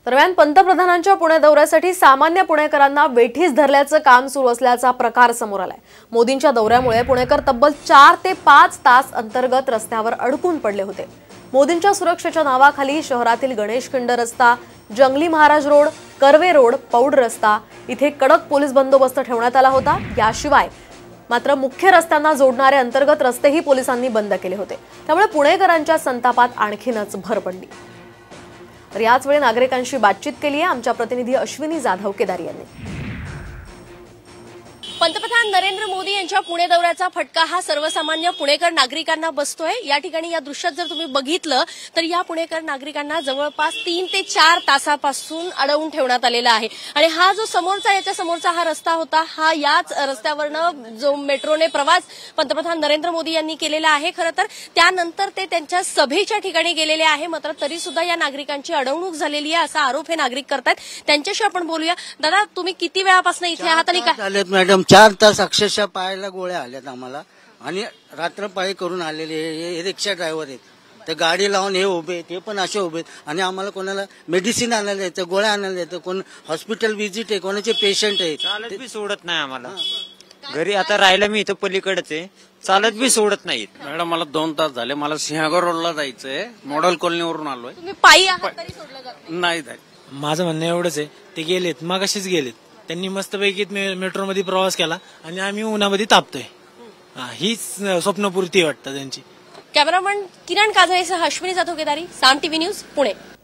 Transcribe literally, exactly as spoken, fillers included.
दरम्यान पंतप्रधानांच्या पुणे दौऱ्यासाठी सामान्य पुणेकरांना वेठीस धरल्याचं काम सुरू असल्याचा प्रकार समोर आलाय। मोदींच्या दौऱ्यामुळे पुणेकर तब्बल चार ते पाच तास अंतर्गत रस्त्यावर अडकून पडले होते। मोदींच्या सुरक्षेच्या नावाखाली शहरातील गणेशखिंड रस्ता, जंगली महाराज रोड, कर्वे रोड, पौड रस्ता इथे कडक पोलीस बंदोबस्त ठेवण्यात आला होता। याशिवाय मात्र मुख्य रस्त्यांना जोडणारे अंतर्गत रस्तेही पोलिसांनी बंद केले होते। त्यामुळे पुणेकरांच्या संतापात आणखीनच भर पडली। तर याच वेळी नागरिकांशी बातचीत केली आहे आमच्या प्रतिनिधी अश्विनी जाधव केदार यांनी। पंतप्रधान नरेंद्र मोदी यांच्या पुणे दौऱ्याचा फटका हा सर्वसामान्य पुणेकर नागरिकांना बसतोय। या ठिकाणी या दृश्यात जर तुम्ही बघितलं तर या पुणेकर नागरिकांना जवळपास तीन ते चार तासापासून अडवून ठेवण्यात आलेला आहे। आणि हा जो समोरचा याच्या समोरचा हा रस्ता होता, हा याच रस्त्यावरनं जो मेट्रोने प्रवास पंतप्रधान नरेंद्र मोदी यांनी केलेला आहे। खरं तर त्यानंतर ते त्यांच्या सभेच्या ठिकाणी गेलेले आहे, मात्र तरी सुद्धा या नागरिकांची अडवणूक झालेली आहे असा आरोप हे नागरिक करतात। त्यांच्याशी आपण बोलूया। दादा, तुम्ही किती वेळापासून इथे आहात आणि काय? मॅडम चार तास अक्षरशः पायाला गोळ्या आल्यात आम्हाला आणि रात्रपाळी करून आलेले हे रिक्षा ड्रायव्हर आहेत, ते गाडी लावून हे उभे, ते पण असे उभे आणि आम्हाला कोणाला मेडिसिन आणायला येतं, गोळ्या आणायला येतं, कोण हॉस्पिटल व्हिजिट आहे, कोणाचे पेशंट आहे, चालत बी सोडत नाही आम्हाला। घरी आता राहिलं मी इथं पलीकडेच आहे, चालत बी सोडत नाहीत। मॅडम मला दोन तास झाले, मला सिंहगड रोडला जायचंय, मॉडेल कॉलनीवरून आलोय। तुम्ही पायी आहात तरी सोडलं जात नाही जाय माझं म्हणणं एवढंच आहे, ते गेलेत मगाशीच गेलेत, त्यांनी मस्तपैकी मेट्रोमध्ये प्रवास केला आणि आम्ही उन्हामध्ये तापतोय। हीच स्वप्नपूर्ती वाटतं त्यांची। कॅमेरामन किरण काजळेसह अश्विनी जाधव केदारी, साम टीव्ही न्यूज, पुणे।